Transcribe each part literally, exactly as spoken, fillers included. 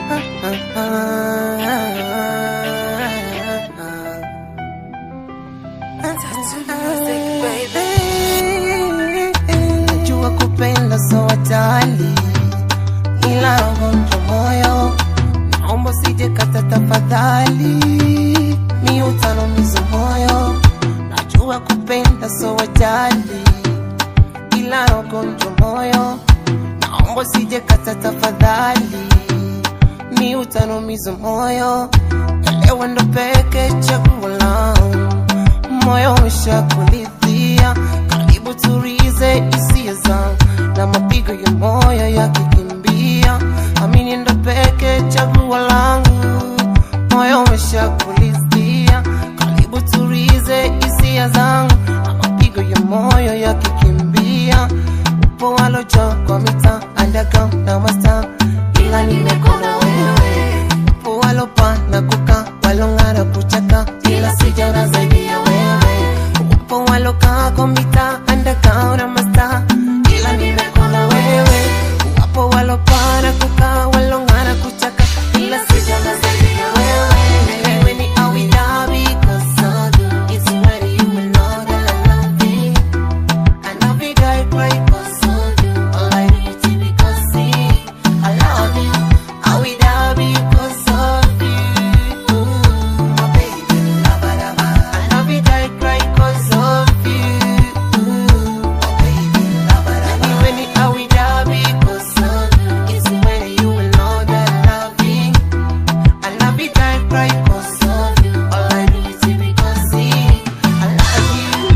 Najua kupenda so watali, ila ugonjwa moyo, naomba usije kata tafadhali, mi utanumiza moyo. Najua kupenda so watali, ila ugonjwa moyo, naomba usije kata tafadhali, mi utanumiza moyo. Elewa ndo peke chaguo langu, moyo ushakulithia, karibu turize hisia zangu na mapigo ya moyo yakikimbia. Amini ndo peke chaguo langu, moyo ushakulithia, karibu turize hisia zangu na mapigo ya moyo yakikimbia. Upo waloja kwa mita underground na master, ila nimekona wewe. Upo walopa na kuka, walongara kuchaka, ila sijana zaidi ya wewe. Upo waloka kwa mita underground na master, ila nimekona wewe. Upo walopa na kuka, walongara kuchaka, ila sijana zaidi ya wewe. Wewe ni awida because of you, it's when you will know that I love you. I love you die because of you, all I do is because see I love you. Awida because of you, my baby lava lava. I love you die because of you, my baby lava lava. When you awida because of you, it's when you will know that I love you. I love you die because of you, all I do is because see I love you.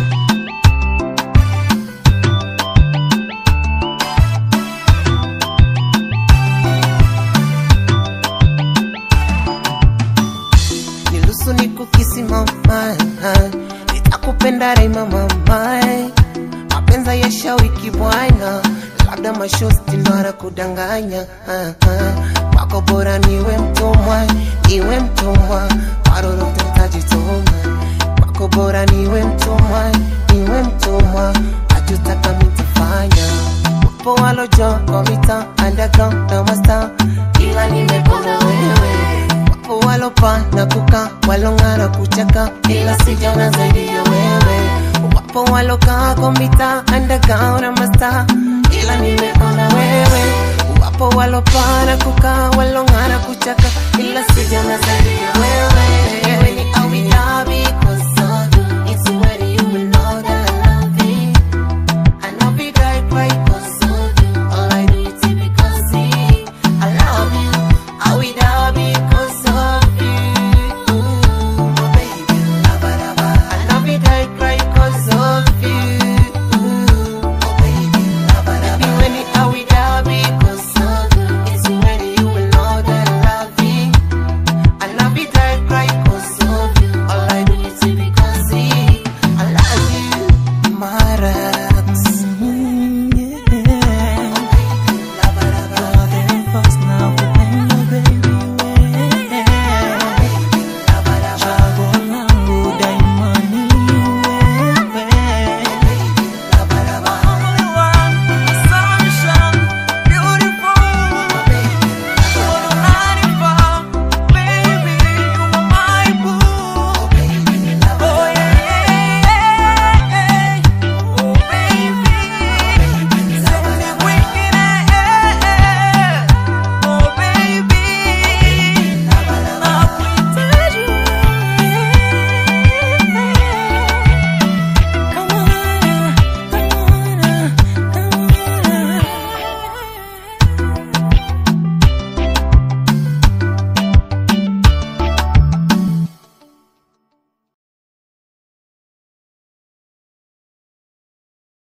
Nilusu nikukisi mama, nitakupenda daima mama. Mapenza yasha wiki bwana, labda mashosti nara kudanganya. Wako bora niwe mtumwa, niwe mtumwa, waroro tutajituma. Wako bora niwe mtumwa, niwe mtumwa, achutaka mitafanya. Upo waloja kwa mita underground na master, ila nimekona wewe. Wapo walopa na kuka, walongara kuchaka, ila sijana zaidi ya wewe. Wapo waloka kwa mita underground na master, ila nimekona wewe. Wapo walopa na kuka, walongara kuchaka, ila sijana zaidi ya wewe.